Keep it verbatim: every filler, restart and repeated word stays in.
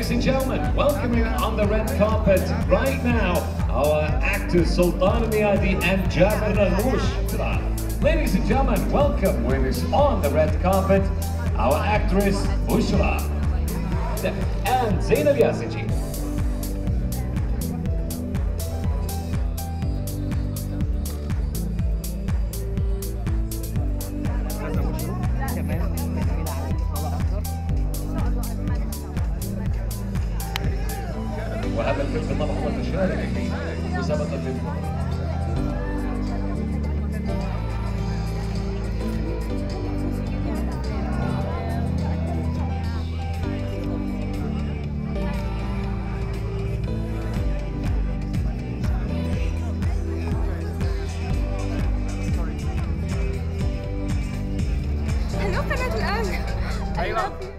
Ladies and gentlemen, welcoming on the red carpet right now our actors Sultan Miadi and Jabir Al-Mush. Ladies and gentlemen, welcome with us on the red carpet our actress Bushra and Zainab Yasinji. وهذا الفيلم طبعا هو تشارك في مسابقة الفيديو. هنوقف الآن. أيوة.